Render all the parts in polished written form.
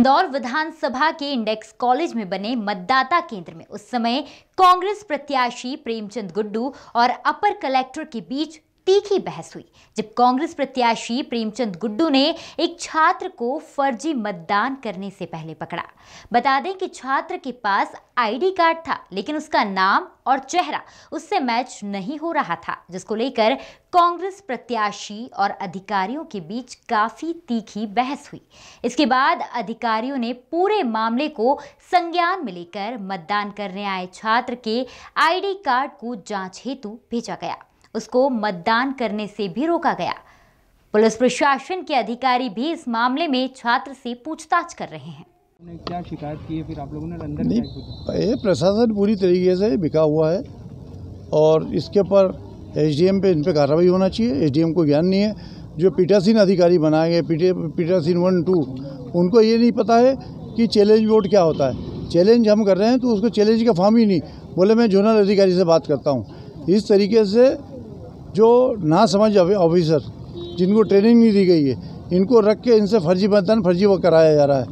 इंदौर विधानसभा के index college में बने मतदाता केंद्र में उस समय कांग्रेस प्रत्याशी प्रेमचंद गुड्डू और अपर कलेक्टर के बीच तीखी बहस हुई, जब कांग्रेस प्रत्याशी प्रेमचंद गुड्डू ने एक छात्र को फर्जी मतदान करने से पहले पकड़ा। बता दें कि छात्र के पास आईडी कार्ड था, लेकिन उसका नाम और चेहरा उससे मैच नहीं हो रहा था, जिसको लेकर कांग्रेस प्रत्याशी और अधिकारियों के बीच काफी तीखी बहस हुई। इसके बाद अधिकारियों ने पूरे मामले को संज्ञान में लेकर मतदान करने आए छात्र के आईडी कार्ड को जांच हेतु भेजा गया। उसको मतदान करने से भी रोका गया। पुलिस प्रशासन के अधिकारी भी इस मामले में छात्र से पूछताछ कर रहे हैं। क्या शिकायत की है फिर आप लोगों ने अंदर? नहीं, ये प्रशासन पूरी तरीके से बिका हुआ है और इसके ऊपर एसडीएम पे इन पे कार्रवाई होना चाहिए। एसडीएम को ज्ञान नहीं है। जो पीठासीन अधिकारी बनाए गए पीठासीन 1, 2, उनको ये नहीं पता है कि चैलेंज वोट क्या होता है। चैलेंज हम कर रहे हैं तो उसको चैलेंज का फॉर्म ही नहीं बोले। मैं जोनल अधिकारी से बात करता हूँ। इस तरीके से जो ना समझ ऑफिसर जिनको ट्रेनिंग नहीं दी गई है, इनको रख के इनसे फर्जी मतदान फर्जी वो कराया जा रहा है।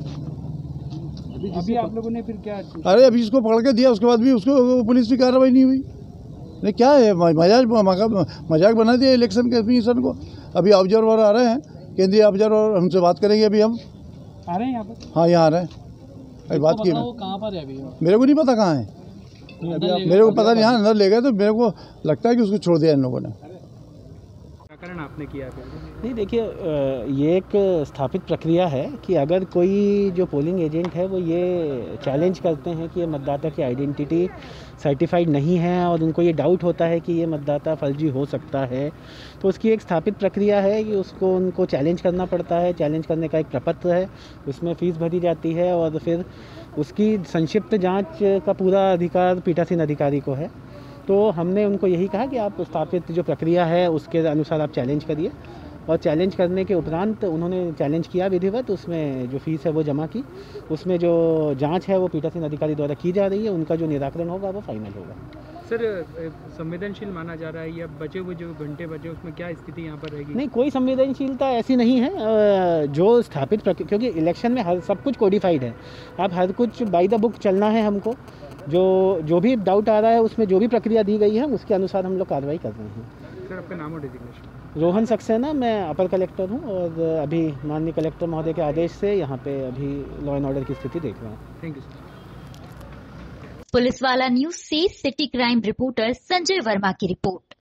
अभी आप लोगों ने फिर क्या? अरे अभी इसको पकड़ के दिया, उसके बाद भी उसको पुलिस की कार्रवाई नहीं हुई। नहीं, क्या है मजाक बना दिया इलेक्शन कमीशन को। अभी ऑब्जर्वर आ रहे हैं, केंद्रीय ऑब्जर्वर, हमसे बात करेंगे। अभी हम आ रहे हैं यहाँ पर? हाँ, यहाँ आ रहे हैं। अभी बात की कहाँ पर है अभी? मेरे को नहीं पता कहाँ है। मेरे को पता नहीं। हाँ, अंदर ले गए तो मेरे को लगता है कि उसको छोड़ दिया इन लोगों ने। कारण आपने किया है? नहीं, देखिए, ये एक स्थापित प्रक्रिया है कि अगर कोई जो पोलिंग एजेंट है वो ये चैलेंज करते हैं कि ये मतदाता की आइडेंटिटी सर्टिफाइड नहीं है और उनको ये डाउट होता है कि ये मतदाता फर्जी हो सकता है, तो उसकी एक स्थापित प्रक्रिया है कि उनको चैलेंज करना पड़ता है। चैलेंज करने का एक प्रपत्र है, उसमें फ़ीस भरी जाती है और फिर उसकी संक्षिप्त जांच का पूरा अधिकार पीठासीन अधिकारी को है। तो हमने उनको यही कहा कि आप स्थापित जो प्रक्रिया है उसके अनुसार आप चैलेंज करिए, और चैलेंज करने के उपरांत उन्होंने चैलेंज किया विधिवत। उसमें जो फीस है वो जमा की, उसमें जो जांच है वो पीठासीन अधिकारी द्वारा की जा रही है। उनका जो निराकरण होगा वो फाइनल होगा। सर, संवेदनशील माना जा रहा है या बचे हुए जो घंटे बचे उसमें क्या स्थिति यहाँ पर रहेगी? नहीं, कोई संवेदनशीलता ऐसी नहीं है। जो स्थापित क्योंकि इलेक्शन में हर सब कुछ कोडिफाइड है। आप हर कुछ बाय द बुक चलना है हमको। जो भी डाउट आ रहा है उसमें जो भी प्रक्रिया दी गई है उसके अनुसार हम लोग कार्रवाई कर रहे हैं। सर, आपका नाम और डिजिग्नेशन? रोहन सक्सेना, मैं अपर कलेक्टर हूँ और अभी माननीय कलेक्टर महोदय के आदेश से यहाँ पे अभी लॉ एंड ऑर्डर की स्थिति देख रहा हूँ। Thank you sir. पुलिस वाला न्यूज़ से city crime reporter Sanjay Verma की रिपोर्ट।